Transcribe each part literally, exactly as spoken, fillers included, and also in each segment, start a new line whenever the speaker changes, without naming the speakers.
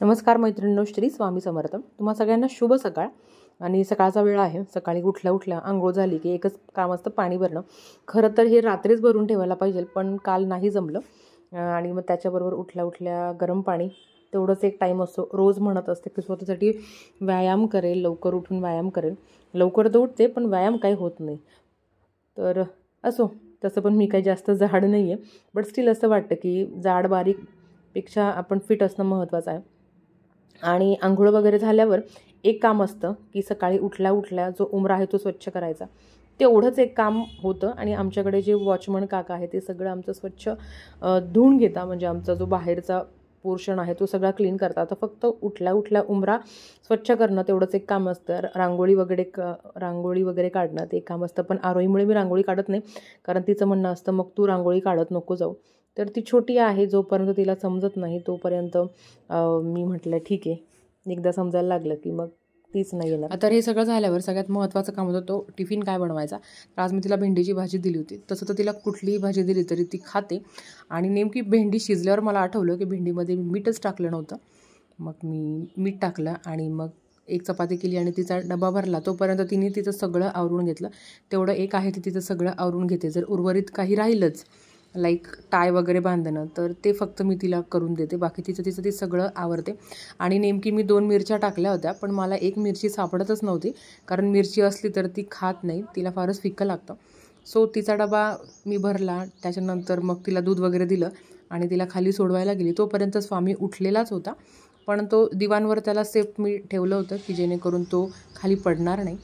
नमस्कार मैत्रिणींनो, श्री स्वामी समर्थ. तुम्हा सगळ्यांना शुभ सकाळ. आणि सकाळचा वेळ आहे. सकाळी उठल्या उठल्या आंघोळ झाली की एकच काम असतं, पाणी भरणं. खरं तर हे रात्रीच भरून ठेवायला पाहिजे, पण काल नाही जमलं. आणि मग त्याच्याबरोबर उठल्या उठल्या गरम पाणी, तेवढंच एक टाईम असतो. रोज म्हणत असते की स्वतःसाठी व्यायाम करेल, लवकर उठून व्यायाम करेल. लवकर तर उठते पण व्यायाम काही होत नाही. तर असो, तसं पण मी काही जास्त जाड नाही आहे, बट स्टील असं वाटतं की जाड बारीकपेक्षा आपण फिट असणं महत्त्वाचं आहे. आणि आंघोळ वगैरे झाल्यावर एक काम असतं की सकाळी उठल्या उठल्या जो उंबरा आहे तो स्वच्छ करायचा. तेवढंच एक काम होतं. आणि आमच्याकडे जे वॉचमन काका आहे ते सगळं आमचं स्वच्छ धुवून घेता, म्हणजे आमचा जो बाहेरचा पोर्शन आहे तो सगळा क्लीन करतात. तर फक्त उठल्या उठल्या उंबरा स्वच्छ करणं तेवढंच एक काम असतं. रांगोळी वगैरे क रांगोळी वगैरे काढणं ते एक काम असतं. पण आरोहीमुळे मी रांगोळी काढत नाही, कारण तिचं म्हणणं असतं मग तू रांगोळी काढत नको जाऊ. तर ती छोटी आहे, जोपर्यंत तिला समजत नाही तोपर्यंत मी म्हटलं ठीक आहे. एकदा समजायला लागलं की मग तीच नाही येणार. तर हे सगळं झाल्यावर सगळ्यात महत्त्वाचं काम होतं तो टिफिन काय बनवायचा. तर आज मी तिला भेंडीची भाजी दिली होती. तसं तर तिला कुठलीही भाजी दिली तरी ती खाते. आणि नेमकी भेंडी शिजल्यावर मला आठवलं की भेंडीमध्ये मी मीठच टाकलं नव्हतं. मग मी मीठ टाकलं आणि मग एक चपाती केली आणि तिचा डबा भरला. तोपर्यंत तिने तिचं सगळं आवरून घेतलं. तेवढं एक आहे ती तिचं सगळं आवरून घेते. जर उर्वरित काही राहिलंच, लाईक टाय वगैरे बांधणं, तर ते फक्त मी तिला करून देते. बाकी तिचं तिचं ती सगळं आवरते. आणि नेमकी मी दोन मिरच्या टाकल्या होत्या, पण मला एक मिरची सापडतच नव्हती, कारण मिरची असली तर ती खात नाही, तिला फारच फिक्कं लागतं. सो तिचा डबा मी भरला. त्याच्यानंतर मग तिला दूध वगैरे दिलं आणि तिला खाली सोडवायला गेली. तोपर्यंत स्वामी उठलेलाच होता, पण तो दिवाणवर त्याला सेफ मी ठेवलं होतं की जेणेकरून तो खाली पडणार नाही.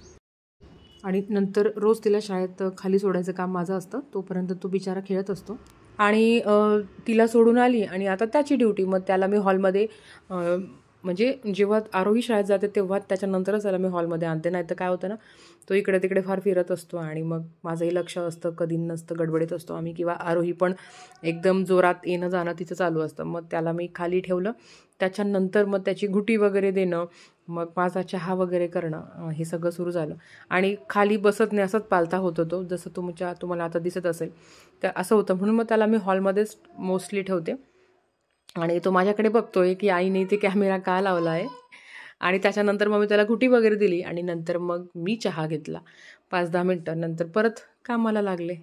आणि नंतर रोज तिला शाळेत खाली सोडायचं काम माझं असतं. तोपर्यंत तो बिचारा खेळत असतो. आणि तिला सोडून आली आणि आता त्याची ड्युटी. मग त्याला मी हॉलमध्ये, म्हणजे जेव्हा आरोही शाळेत जाते तेव्हा त्याच्यानंतरच त्याला मी हॉलमध्ये आणते. नाही तर काय होतं ना, तो इकडे तिकडे फार फिरत असतो आणि मग माझंही लक्ष असतं, कधी नसतं, गडबडीत असतो आम्ही, किंवा आरोही पण एकदम जोरात येणं जाणं तिचं चालू असतं. मग त्याला मी खाली ठेवलं. त्याच्यानंतर मग त्याची घुटी वगैरे देणं, मग माझा चहा वगैरे करणं, हे सगळं सुरू झालं. आणि खाली बसत नाही, असंच पालथा होत होतो, जसं तुमच्या तुम्हाला आता दिसत असेल तर असं होतं. म्हणून मग त्याला मी हॉलमध्येच मोस्टली ठेवते. आणि तो माझ्याकडे बघतोय की आईने ते कॅमेरा का लावला आहे. आणि त्याच्यानंतर मग मी त्याला घुटी वगैरे दिली आणि नंतर मग मी चहा घेतला. पाच दहा मिनटं नंतर परत कामाला लागले.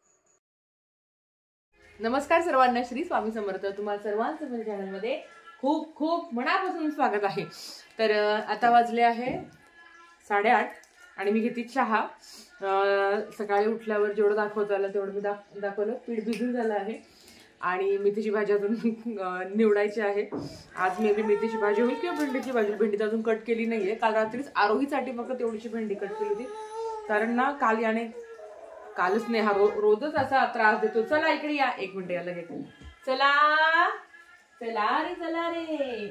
नमस्कार सर्वांना, श्री स्वामी समर्थ. तुम्हाला सर्वांचं माझ्या चॅनलमध्ये खूप खूप मनापासून स्वागत आहे. तर आता वाजले आहे साडेआठ आणि मी घेते चहा. सकाळी उठल्यावर जेवढं दाखवता आलं तेवढं मी दाख दाखवलं पीठ भिजून झालं आहे. आणि मेथीची भाजी अजून निवडायची आहे. आज मे बी मेथीची भाजी होईल किंवा भेंडीची भाजी. भेंडी तर अजून कट केली नाही आहे. काल रात्रीच आरोहीसाठी फक्त तेवढीशी भेंडी कट केली होती, कारण ना काल याने कालच नाही, हा रो रोजच असा त्रास देतो. चला इकडे या, एक मिनिट या लगेच. चला चला रे चला रे,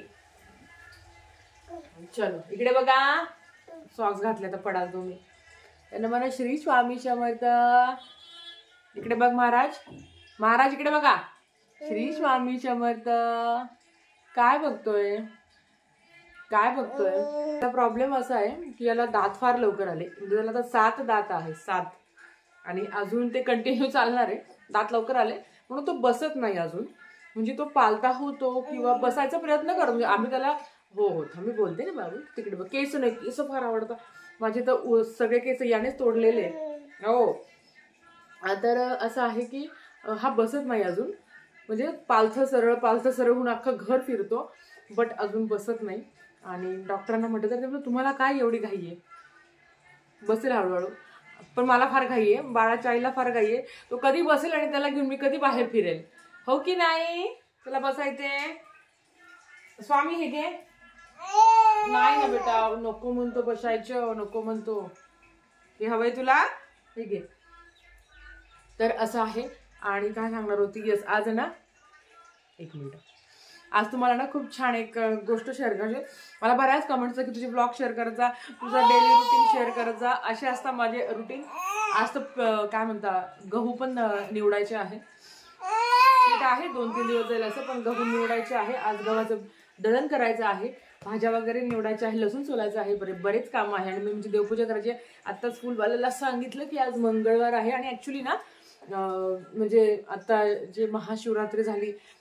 चलो इकडे बघा. सॉक्स घातले तर पडाल तुम्ही. त्यांना म्हणा श्री स्वामी समर्थ. इकडे बघ महाराज, महाराज इकडे बघा. श्री स्वामी समर्थ. काय बघतोय काय बघतोय प्रॉब्लेम असा आहे की याला दात फार लवकर आले. म्हणजे त्याला आता सात दात आहे, सात. आणि अजून ते कंटिन्यू चालणार आहे. दात लवकर आले म्हणून तो बसत नाही अजून. म्हणजे तो पालता होतो किंवा बसायचा प्रयत्न करतो. म्हणजे आम्ही त्याला हो हो थांबी बोलते ना बाबू. तिकडे बघ, केस नाही, केस फार आवडतं माझे तर. सगळे केस यानेच तोडलेले हो. तर असं आहे की हा बसत नाही अजून. म्हणजे पालथं सरळ पालथं सरळ होऊन अख्खं घर फिरतो, बट अजून बसत नाही. आणि डॉक्टरांना म्हटलं तर ते तुम्हाला काय एवढी घाई आहे, बसेल हळूहळू. पण मला फार घाई आहे, बाळाच्या आईला फार घाई आहे. तो कधी बसेल आणि त्याला घेऊन मी कधी बाहेर फिरेल, हो की नाही. तुला बसायचे स्वामी हे घे. नाही ना बेटा, नको म्हणतो बसायचं, नको म्हणतो. हे हवंय तुला, हे घे. तर असं आहे. आणि काय सांगणार होती, यस आज ना एक मिनिट आज तुम्हाला ना खूप छान एक गोष्ट शेअर करायची. मला बऱ्याच कमेंट्स की तुझे ब्लॉग शेअर करत जा, तुझा डेली रुटीन शेअर करत जा, असे असतात माझे रुटीन. आज तर काय म्हणता गहू पण निवडायचे आहे. पीठ आहे दोन तीन दिवस जाईल असं, पण गहू निवडायचे आहे. आज गव्हाचं दळण करायचं आहे, भाज्या वगैरे निवडायच्या आहे, लसूण सोलायचं आहे, बरे बरेच काम आहे. आणि मी म्हणजे देवपूजा करायची आहे. आत्ताच फुलवाल्याला सांगितलं की आज मंगळवार आहे. आणि ॲक्च्युली ना म्हणजे आता जे महाशिवरात्री झाली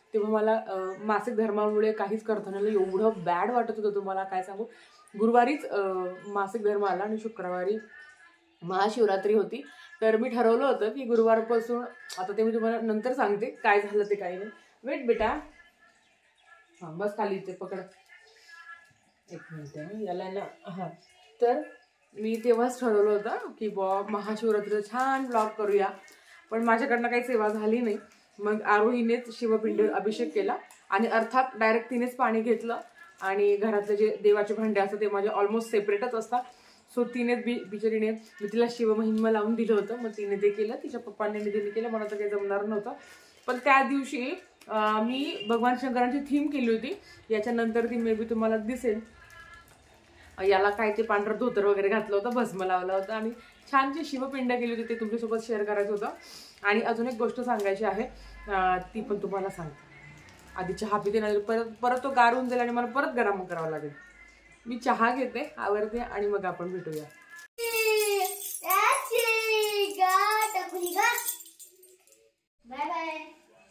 तेव्हा मला मासिक धर्मामुळे काहीच करता नाही आलं, एवढं बॅड वाटत होतं तुम्हाला काय सांगू. गुरुवारीच मासिक धर्म आला आणि शुक्रवारी महाशिवरात्री होती. तर मी ठरवलं होतं की गुरुवारपासून, आता ते मी तुम्हाला नंतर सांगते काय झालं ते काही नाही. वेट बेटा, हां बस खाली ते पकड, एक मिनिट याला ना. हां, तर मी तेव्हाच ठरवलं होतं की बॉ महाशिवरात्रीचा छान ब्लॉग करूया, पण माझ्याकडनं काही सेवा झाली नाही. मग आरोहीनेच शिवपिंड अभिषेक केला आणि अर्थात डायरेक्ट तिनेच पाणी घेतलं आणि घरातले जे देवाचे भांडे असतात ते माझे ऑलमोस्ट सेपरेटच असतात. सो तिनेच बी बिचारीने मी तिला शिवमहिमा लावून दिलं होतं, मग तिने ते केलं, तिच्या पप्पांनी तिने केलं, मला तर काही जमणार नव्हतं. पण त्या दिवशी मी भगवान शंकरांची थीम केली होती, याच्यानंतर ती मे बी तुम्हाला दिसेल. याला काय ते पांढरं धोतर वगैरे घातलं होतं, भस्म लावलं होतं आणि छान जी शिवपिंड केली होती ते तुमच्यासोबत शेअर करायचं होतं. आणि अजून एक गोष्ट सांगायची आहे, ती पण तुम्हाला सांगते. आधी चहा पिते नाही परत परत तो गारून जाईल आणि मला परत गरम करावं लागेल. मी चहा घेते, आवरते आणि मग आपण भेटूया. Bye bye.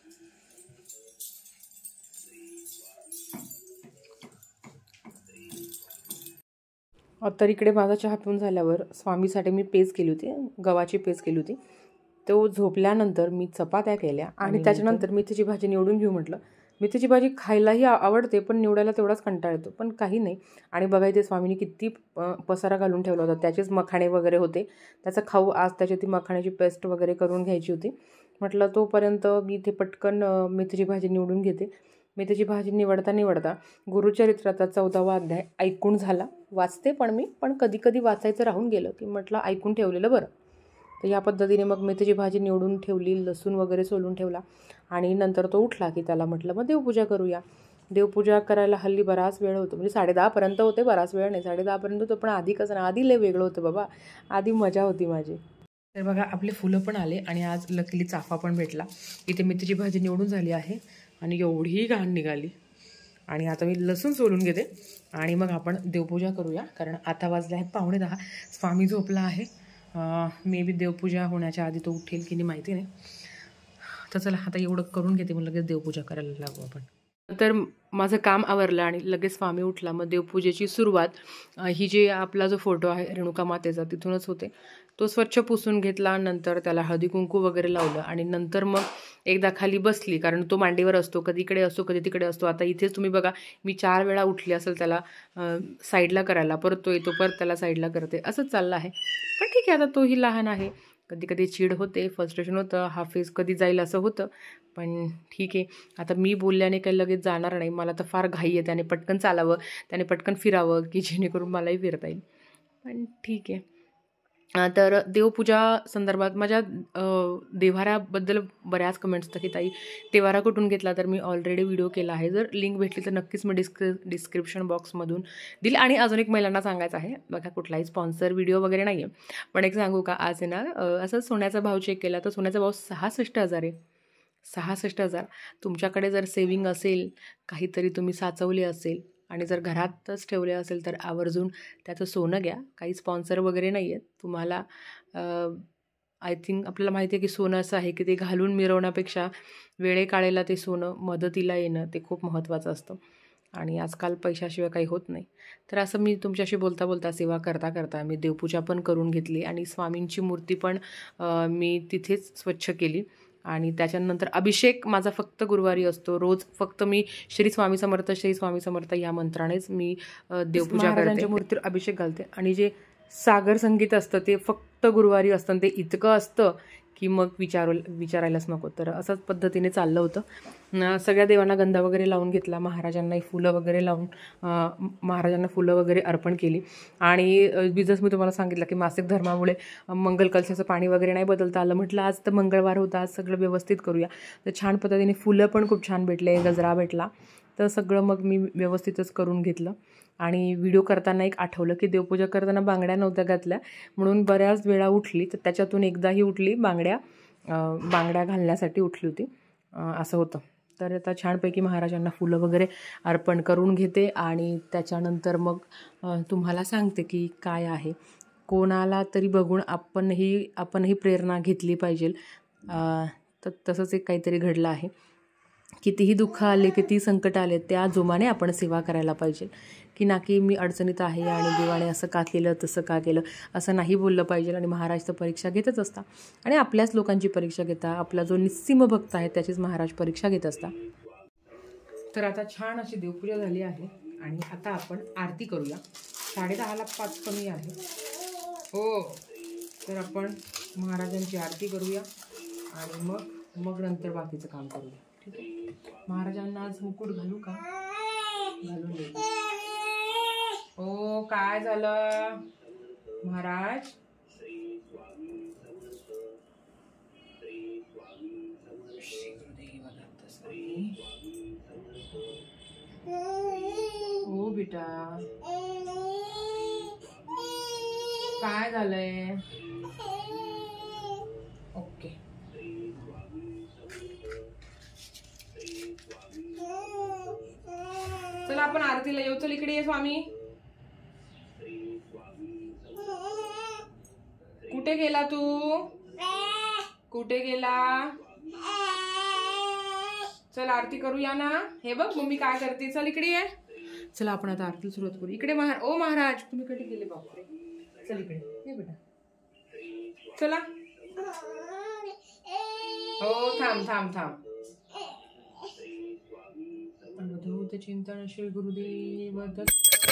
तर इकडे माझा चहा पिऊन झाल्यावर स्वामीसाठी मी पेज केली होती, गव्हाची पेज केली होती. तो झोपल्यानंतर मी चपात्या केल्या आणि त्याच्यानंतर मेथीची भाजी निवडून घेऊ म्हटलं. मेथीची भाजी खायलाही आवडते, पण निवडायला तेवढाच कंटाळा येतो, पण काही नाही. आणि बघा इथे स्वामीने किती पसारा घालून ठेवला होता, त्याचेच मखाणे वगैरे होते, त्याचा खाऊ आज त्याची ती मखाण्याची पेस्ट वगैरे करून घ्यायची होती. म्हटलं तोपर्यंत मी इथे पटकन मेथीची भाजी निवडून घेते. मेथीची भाजी निवडता निवडता गुरुचरित्राचा चौदावा अध्याय ऐकून झाला. वाचते पण मी, पण कधी कधी वाचायचं राहून गेलं की म्हटलं ऐकून ठेवलेलं बरं. तर या पद्धतीने मग मेथीची भाजी निवडून ठेवली, लसूण वगैरे सोलून ठेवला आणि नंतर तो उठला की त्याला म्हटलं मग देवपूजा करूया. देवपूजा करायला हल्ली बराच वेळ होतो, म्हणजे साडे दहापर्यंत होते, बराच वेळ नाही, साडे दहापर्यंत होतं. पण आधी कसं ना, आधी लय वेगळं होतं बाबा, आधी मजा होती माझी. तर बघा आपले फुलं पण आले आणि आज लकीली चाफा पण भेटला. इथे मेथीची भाजी निवडून झाली आहे आणि एवढी घाण निघाली. आणि आता मी लसूण सोलून घेते आणि मग आपण देवपूजा करूया, कारण आता वाजले आहेत पावणे दहा. स्वामी झोपला आहे, मे बी देवपूजा होण्याच्या आधी तो उठेल की नाही माहिती नाही. तर चला आता एवढं करून घेते, मग लगेच देवपूजा करायला लागू आपण. तर माझं काम आवरलं आणि लगेच स्वामी उठला. मग देवपूजेची सुरुवात ही जी आपला जो फोटो आहे रेणुका मातेचा तिथूनच होते. तो स्वच्छ पुसून घेतला, नंतर त्याला हळदी कुंकू वगैरे लावलं आणि नंतर मग एकदा खाली बसली, कारण तो मांडीवर असतो, कधी इकडे असतो कधी तिकडे असतो. आता इथेच तुम्ही बघा मी चार वेळा उठली असेल त्याला साईडला करायला, परत तो येतो, परत त्याला साईडला करते, असंच चाललं आहे. पण ठीक आहे, आता तोही लहान आहे, कधी कधी चिड होते, फ्रस्ट्रेशन होतं, हा फेस कधी जाईल असं होतं. पण ठीक आहे, आता मी बोलल्याने काही लगेच जाणार नाही. मला तर फार घाई आहे, त्याने पटकन चालावं, त्याने पटकन फिरावं की जेणेकरून मलाही फिरता येईल. पण ठीक आहे. तर देवपूजा संदर्भात माझ्या देव्हाऱ्याबद्दल बऱ्याच कमेंट्स तर की ताई देव्हारा कुठून घेतला, तर मी ऑलरेडी व्हिडिओ केला आहे, जर लिंक भेटली तर नक्कीच मी डिस्क्रि डिस्क्रिप्शन बॉक्समधून दिली. आणि अजून एक महिलांना सांगायचं आहे बघा, कुठलाही स्पॉन्सर व्हिडिओ वगैरे नाही आहे, पण एक सांगू का, आज आहे ना असं सोन्याचा भाव चेक केला तर सोन्याचा भाव सहासष्ट हजार आहे. सहासष्ट हजार. तुमच्याकडे जर सेविंग असेल, काहीतरी तुम्ही साचवले असेल आणि जर घरातच ठेवले असेल तर आवर्जून त्याचं सोनं घ्या. काही स्पॉन्सर वगैरे नाही आहेत तुम्हाला. आय थिंक आपल्याला माहिती आहे की सोनं असं आहे की ते घालून मिरवण्यापेक्षा वेळेकाळेला ते सोनं मदतीला येणं ते खूप महत्त्वाचं असतं आणि आजकाल पैशाशिवाय काही होत नाही. तर असं मी तुमच्याशी बोलता बोलता सेवा करता करता मी देवपूजा पण करून घेतली आणि स्वामींची मूर्ती पण मी तिथेच स्वच्छ केली. आणि त्याच्यानंतर अभिषेक माझा फक्त गुरुवारी असतो, रोज फक्त मी श्री स्वामी समर्थ श्री स्वामी समर्थ या मंत्रानेच मी देवपूजा करते, मूर्तीवर अभिषेक घालते. आणि जे सागर संगीत असतं ते फक्त गुरुवारी असतं, ते इतकं असतं की मग विचार विचारायलाच नको. तर असंच पद्धतीने चाललं होतं. सगळ्या देवांना गंधा वगैरे लावून घेतला, महाराजांनाही फुलं वगैरे लावून महाराजांना फुलं वगैरे अर्पण केली. आणि बिझनेस मी तुम्हाला सांगितलं की मासिक धर्मामुळे मंगल कलशाचं पाणी वगैरे नाही बदलता आलं, म्हटलं आज तर मंगळवार होता, आज सगळं व्यवस्थित करूया. तर छान पद्धतीने फुलं पण खूप छान भेटले, गजरा भेटला, तर सगळं मग मी व्यवस्थितच करून घेतलं. आणि व्हिडिओ करताना एक आठवलं की देवपूजा करताना बांगड्या नव्हत्या घातल्या, म्हणून बऱ्याच वेळा उठली, तर त्याच्यातून एकदाही उठली बांगड्या बांगड्या घालण्यासाठी उठली होती, असं होतं. तर आता छानपैकी महाराजांना फुलं वगैरे अर्पण करून घेते आणि त्याच्यानंतर मग तुम्हाला सांगते की काय आहे. कोणाला तरी बघून आपणही आपणही प्रेरणा घेतली पाहिजे. तर तसंच एक काहीतरी घडलं आहे कितीही दुःख आले, कितीही संकट आले, त्या जोमाने आपण सेवा करायला पाहिजे, की ना की मी अडचणीत आहे आणि देवाने असं का केलं, तसं का केलं, असं नाही बोललं पाहिजे. आणि महाराज तर परीक्षा घेतच असता आणि आपल्याच लोकांची परीक्षा घेता. आपला जो निस्सीम भक्त आहे त्याचीच महाराज परीक्षा घेत असता. तर आता छान अशी देवपूजा झाली आहे आणि आता आपण आरती करूया. साडेदहाला पाच कमी आहे हो. तर आपण महाराजांची आरती करूया आणि मग मग नंतर बाकीचं काम करूया. ठीक आहे. महाराजांना आज मुकुट घालू का? घालून देऊ. हो, काय झालं महाराज? हो बेटा, काय झालंय? ओके. चला आपण आरतीला येऊ. चल इकडे ये स्वामी. कुठे गेला तू? कुठे गेला? चल आरती करूया ना. हे बघ मम्मी काय करते. चल इकडे ये. चला आपण आता आरती सुरुवात करू. इकडे महाराज. ओ महाराज तुम्ही कुठे गेले बापरे? चल इकडे ये बेटा. चला. हो थांब थांब थांब. अवधूत चिंतन श्री गुरुदेव दत्त.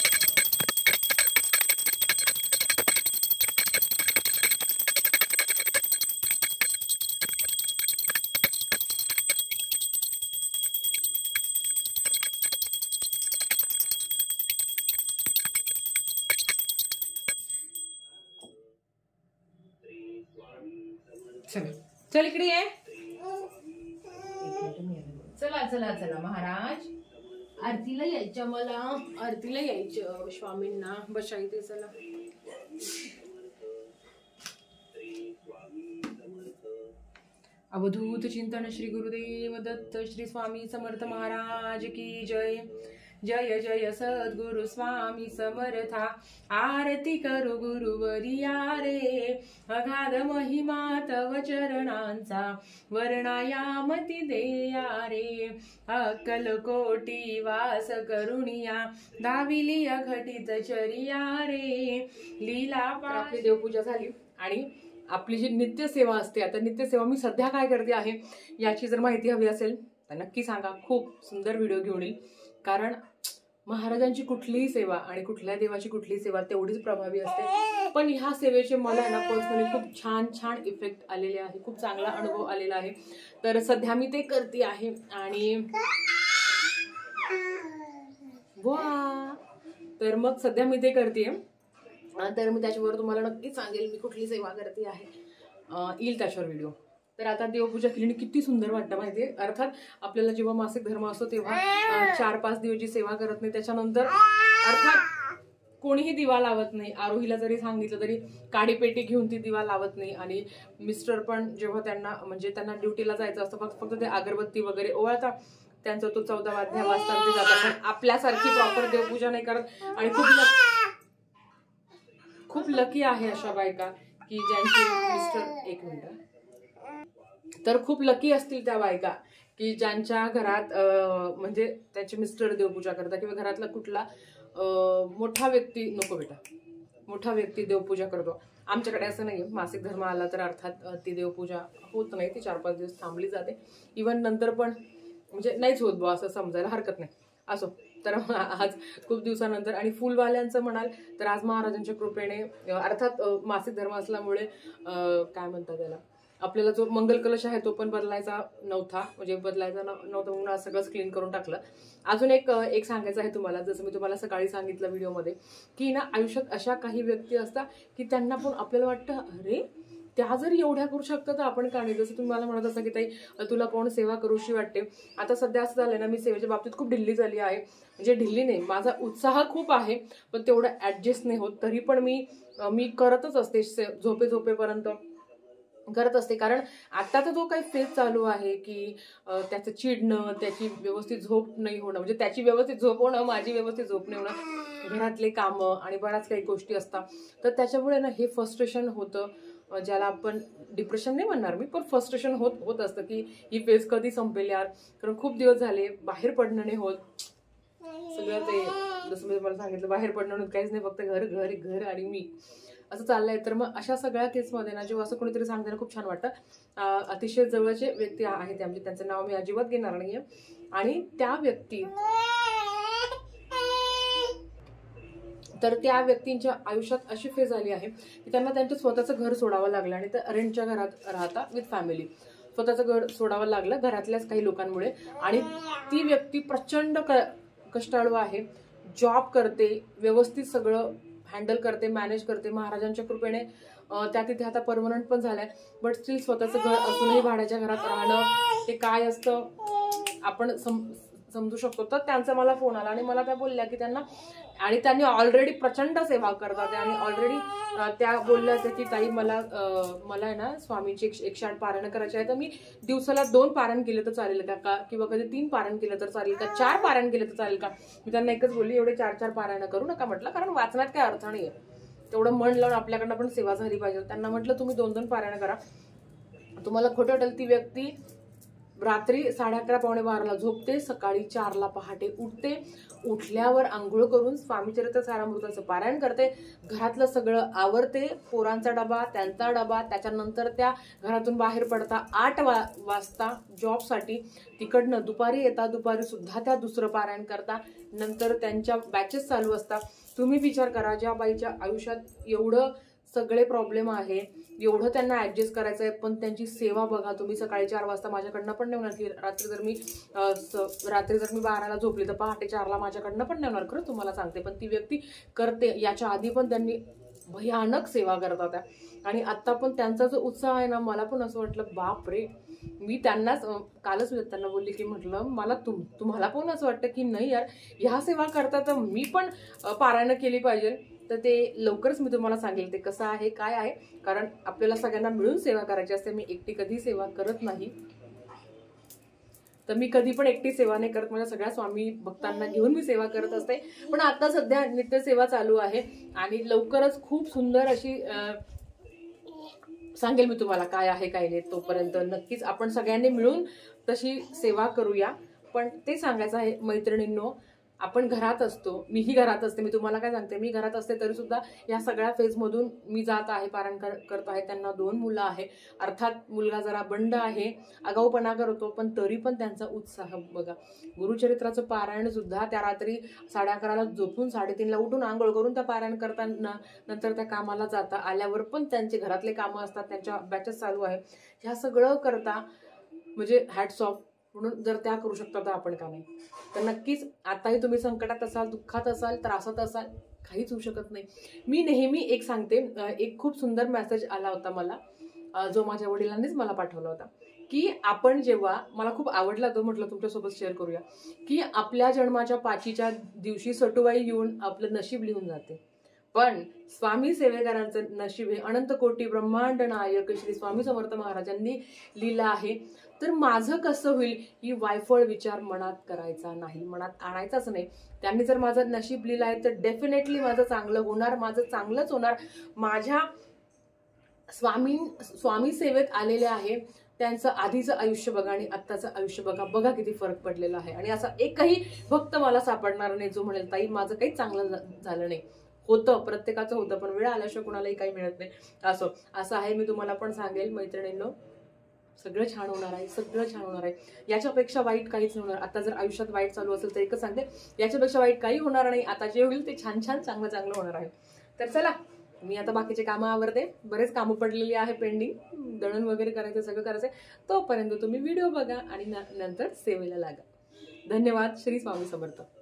चल चल इकडे ये. चला चला चला महाराज, आरतीला यायचं. मला आरतीला यायचं. स्वामींना बसा इथे. चला. अवधूत चिंतन श्री गुरुदेव दत्त श्री स्वामी समर्थ महाराज की जय. जय जय सद्गुरु स्वामी समर्था. आरती करू गुरुवरिया रे. अगाध महिमा तव चरणांचा वर्णायामती देया रे. अक्कल कोटी वास करुणिया दाविली अघटित चरिया रे. लीला. आपली देवपूजा झाली आणि आपली जी नित्यसेवा असते, आता नित्यसेवा मी सध्या काय करते आहे याची जर माहिती हवी असेल तर नक्की सांगा. खूप सुंदर व्हिडिओ घेऊन येईल. कारण महाराजांची कुठलीही सेवा आणि कुठल्या देवाची कुठलीही सेवा तेवढीच प्रभावी असते. पण ह्या सेवेचे मला ना पर्सनली खूप छान छान इफेक्ट आलेले आहे. खूप चांगला अनुभव आलेला आहे. तर सध्या मी ते करते आहे आणि वा तर मग सध्या मी ते करते. तर मी त्याच्यावर तुम्हाला नक्कीच सांगेल मी कुठली सेवा करते आहे. येईल त्याच्यावर व्हिडिओ. तर आता देवपूजा केली किती सुंदर वाटतं माहितीये. अर्थात आपल्याला जेव्हा मासिक धर्म असतो तेव्हा चार पाच दिवसाची सेवा करत नाही. त्याच्यानंतर अर्थात कोणीही दिवा लावत नाही. आरोहीला जरी सांगितलं तरी काडीपेटी घेऊन ती दिवा लावत नाही. आणि मिस्टर पण जेव्हा त्यांना म्हणजे त्यांना ड्युटीला जायचं असतं फक्त फक्त ते अगरबत्ती वगैरे ओवाळता. त्यांचा तो चौदा वाजता वाजता ते जातात. पण आपल्यासारखी प्रॉपर देवपूजा नाही करत. आणि खूप खूप लकी आहे अशा बायका की ज्यांचे मिस्टर एक मिनिट तर खूप लकी असतील त्या बायका की ज्यांच्या घरात म्हणजे त्याचे मिस्टर देवपूजा करतात किंवा घरातला कुठला मोठा व्यक्ती नको बेटा मोठा व्यक्ती देवपूजा करतो. आमच्याकडे असं नाही. मासिक धर्म आला तर अर्थात ती देवपूजा होत नाही. ती चार पाच दिवस थांबली जाते. इव्हन नंतर पण म्हणजे नाहीच होत बा असं समजायला हरकत नाही. असो तर आज खूप दिवसानंतर आणि फुलवाल्यांचं म्हणाल तर आज महाराजांच्या कृपेने अर्थात मासिक धर्म असल्यामुळे काय म्हणतात त्याला आपल्याला जो मंगल कलश आहे तो पण बदलायचा नव्हता. म्हणजे बदलायचा नव्हता म्हणून आज सगळंच क्लीन करून टाकलं. अजून एक एक सांगायचं आहे तुम्हाला. जसं मी तुम्हाला सकाळी सांगितलं व्हिडिओमध्ये की ना आयुष्यात अशा काही व्यक्ती असतात की त्यांना पण आपल्याला वाटतं अरे त्या जर एवढ्या करू शकतात तर आपण का नाही. जसं तुम्ही मला म्हणत असा की ताई तुला कोण सेवा करूशी वाटते. आता सध्या असं झालंय ना मी सेवेच्या बाबतीत खूप ढिल्ली झाली आहे. म्हणजे ढिल्ली नाही माझा उत्साह खूप आहे पण तेवढं ऍडजस्ट नाही होत. तरी पण मी मी करतच असते झोपे झोपेपर्यंत करत असते. कारण आता तर जो काही फेज चालू आहे की त्याचं चिडणं त्याची व्यवस्थित झोप नाही होणं म्हणजे त्याची व्यवस्थित झोप होणं माझी व्यवस्थित झोप नाही होणं घरातले कामं आणि बऱ्याच काही गोष्टी असतात तर त्याच्यामुळे ना हे फ्रस्ट्रेशन होतं. ज्याला आपण डिप्रेशन नाही म्हणणार मी, पण फ्रस्ट्रेशन होत होत असतं की ही फेज कधी संपेल यार, कारण खूप दिवस झाले बाहेर पडणं नाही होत. सगळं ते जसं मी तुम्हाला सांगितलं बाहेर पडणं होत काहीच नाही, फक्त घर घर घर आणि मी असं चाललंय. तर मग अशा सगळ्या केसमध्ये ना जेव्हा असं कोणीतरी सांगताना खूप छान वाटतं. अतिशय जवळचे व्यक्ती आहेत म्हणजे त्यांचं नाव मी अजिबात घेणार नाहीये, आणि त्या व्यक्ती तर त्या व्यक्तींच्या आयुष्यात अशी फेज आली आहे की त्यांना त्यांचं स्वतःचं घर सोडावं लागलं, आणि त्या रेंटच्या घरात राहता विथ फॅमिली. स्वतःचं घर सोडावं लागलं घरातल्याच काही लोकांमुळे, आणि ती व्यक्ती प्रचंड क कष्टाळू आहे, जॉब करते, व्यवस्थित सगळं हँडल करते, मॅनेज करते. महाराजांच्या कृपेने त्या तिथे आता परमनंट पण झालाय, बट स्टील स्वतःचं घर असूनही भाड्याच्या घरात राहणं हे काय असतं आपण सम समजू शकतो. तर त्यांचा मला फोन आला आणि मला त्या बोलल्या की त्यांना, आणि त्यांनी ऑलरेडी प्रचंड सेवा करतात आणि ऑलरेडी त्या बोलल्या की ताई मला मला आहे ना स्वामींची एकशे आठ पारायण करायची आहे, तर मी दिवसाला दोन पारायण केले तर चालेल का, किंवा कधी तीन पारायण केलं तर चालेल का, चार पारायण केलं तर चालेल का. मी त्यांना एकच बोलली, एवढे चार चार पारायण करू नका म्हटलं, कारण वाचण्यात काय अर्थ नाहीये, तेवढं मन लावून आपल्याकडनं पण सेवा झाली पाहिजे. त्यांना म्हटलं तुम्ही दोन दोन पारायण करा. तुम्हाला खोटं वाटेल, ती व्यक्ती रात्री साडे अकरा पावणे बाराला झोपते, सकाळी चारला पहाटे उठते, उठल्यावर आंघोळ करून स्वामीचरित्र सारामृताचं पारायण करते, घरातलं सगळं आवरते, पोरांचा डबा, त्यांचा डबा, त्याच्यानंतर त्या घरातून बाहेर पडता आठ वा वाजता जॉबसाठी, तिकडनं दुपारी येतात, दुपारी सुद्धा त्या दुसरं पारायण करता, नंतर त्यांच्या बॅचेस चालू असतात. तुम्ही विचार करा, ज्या बाईच्या आयुष्यात एवढं सगळे प्रॉब्लेम आहे, एवढं त्यांना ऍडजस्ट करायचं आहे, पण त्यांची सेवा बघा तुम्ही. सकाळी चार वाजता माझ्याकडनं पण नाही होणार की रात्री जर मी रात्री जर मी बाराला झोपली तर पहाटे चारला माझ्याकडनं पण नाही होणार, खरं तुम्हाला सांगते. पण ती व्यक्ती करते. याच्या आधी पण त्यांनी भयानक सेवा करतात त्या, आणि आता पण त्यांचा जो उत्साह आहे ना, मला पण असं वाटलं बाप रे. मी त्यांनाच कालच त्यांना बोलली की म्हटलं मला तुम तुम्हाला पण असं वाटतं की नाही यार ह्या सेवा करतात तर मी पण पारायण केली पाहिजे. तर ते लवकरच मी तुम्हाला सांगेल ते कसं आहे काय आहे, कारण आपल्याला सगळ्यांना मिळून सेवा करायची असते. मी एकटी कधी सेवा करत नाही, तर मी कधी पण एकटी सेवा नाही करत, माझ्या सगळ्या स्वामी भक्तांना घेऊन मी सेवा करत असते. पण आता सध्या नित्य सेवा चालू आहे, आणि लवकरच खूप सुंदर अशी सांगेल मी तुम्हाला काय आहे काय नाही. तोपर्यंत नक्कीच आपण सगळ्यांनी मिळून तशी सेवा करूया. पण ते सांगायचं आहे मैत्रिणींनो, आपण घरात असतो, मीही घरात असते, मी तुम्हाला काय सांगते, मी घरात असते तरी सुद्धा या सगळ्या फेजमधून मी जात आहे, पारायण करत आहे. त्यांना दोन मुलं आहे, अर्थात मुलगा जरा बंड आहे, आगाऊपणा करतो, पण तरी पण त्यांचा उत्साह बघा. गुरुचरित्राचं पारायण सुद्धा त्या रात्री साडे अकराला झोपून साडेतीनला उठून आंघोळ करून त्या पारायण करताना नंतर त्या कामाला जाता, आल्यावर पण त्यांचे घरातले कामं असतात, त्यांच्या बॅचेस चालू आहे, ह्या सगळं करता. म्हणजे हॅट्स ऑफ. म्हणून जर त्या करू शकता तर आपण का नाही. तर नक्कीच आताही तुम्ही संकटात असाल, दुःखात असाल, त्रासात असाल, काहीच होऊ शकत नाही. मी नेहमी एक सांगते, एक खूप सुंदर मेसेज आला होता मला, जो माझ्या वडिलांनीच मला पाठवला होता, की आपण जेव्हा, मला खूप आवडला तो, म्हटलं तुमच्यासोबत शेअर करूया, की आपल्या जन्माच्या पाचीच्या दिवशी सटुबाई येऊन आपलं नशीब लिहून जाते, पण स्वामी सेवेकरांचं नशीब हे अनंत कोटी ब्रह्मांड नायक श्री स्वामी समर्थ महाराजांनी लिहिलं आहे. तर माझं कसं होईल ही वायफळ विचार मनात करायचा नाही, मनात आणायचाच नाही. त्यांनी जर माझं नशीब लिहिलं आहे तर डेफिनेटली माझं चांगलं होणार, माझं चांगलंच होणार. माझ्या स्वामी स्वामी सेवेत आलेले आहे त्यांचं आधीचं आयुष्य बघा आणि आत्ताचं आयुष्य बघा, बघा किती फरक पडलेला आहे. आणि असा एकही भक्त मला सापडणार नाही जो म्हणेल ताई माझं काही चांगलं झालं नाही. होतं, प्रत्येकाचं होतं, पण वेळ आल्याशिवाय कुणालाही काही मिळत नाही. असो असं आहे. मी तुम्हाला पण सांगेल मैत्रिणींनो, सगळं छान होणार आहे, सगळं छान होणार आहे. याच्यापेक्षा वाईट काहीच होणार. आता जर आयुष्यात वाईट चालू असेल तर एकच सांगते, याच्यापेक्षा वाईट काही होणार नाही. आता जे होईल ते छान छान चांगलं चांगलं होणार आहे. तर चला, मी आता बाकीचे कामं आवरते, बरेच कामं पडलेली आहे पेंडिंग, दळण वगैरे करायचं, सगळं करायचंय. तोपर्यंत तुम्ही व्हिडिओ बघा आणि नंतर सेवेला लागा. धन्यवाद. श्री स्वामी समर्थ.